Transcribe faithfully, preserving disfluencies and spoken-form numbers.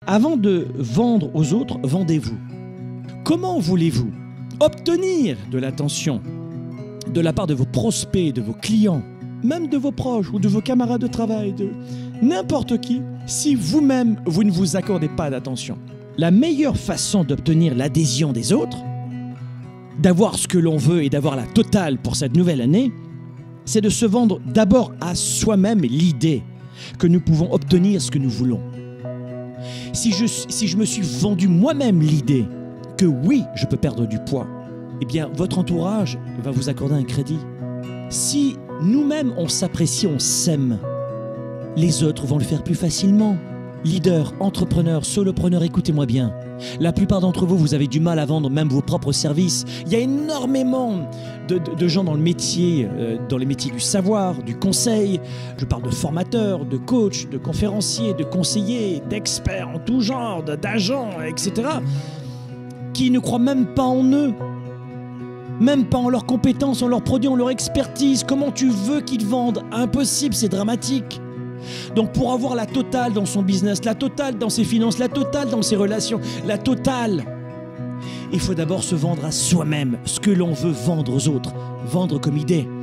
Avant de vendre aux autres, vendez-vous. Comment voulez-vous obtenir de l'attention de la part de vos prospects, de vos clients, même de vos proches ou de vos camarades de travail, de n'importe qui, si vous-même, vous ne vous accordez pas d'attention? La meilleure façon d'obtenir l'adhésion des autres, d'avoir ce que l'on veut et d'avoir la totale pour cette nouvelle année, c'est de se vendre d'abord à soi-même l'idée que nous pouvons obtenir ce que nous voulons. Si je, si je me suis vendu moi-même l'idée que oui, je peux perdre du poids, eh bien, votre entourage va vous accorder un crédit. Si nous-mêmes, on s'apprécie, on s'aime, les autres vont le faire plus facilement. Leader, entrepreneur, solopreneur, écoutez-moi bien. La plupart d'entre vous, vous avez du mal à vendre même vos propres services. Il y a énormément de, de, de gens dans le métier, euh, dans les métiers du savoir, du conseil. Je parle de formateurs, de coachs, de conférenciers, de conseillers, d'experts en tout genre, d'agents, et cetera, qui ne croient même pas en eux. Même pas en leurs compétences, en leurs produits, en leur expertise. Comment tu veux qu'ils vendent? Impossible, c'est dramatique. Donc pour avoir la totale dans son business, la totale dans ses finances, la totale dans ses relations, la totale, il faut d'abord se vendre à soi-même ce que l'on veut vendre aux autres. Vendre comme idée.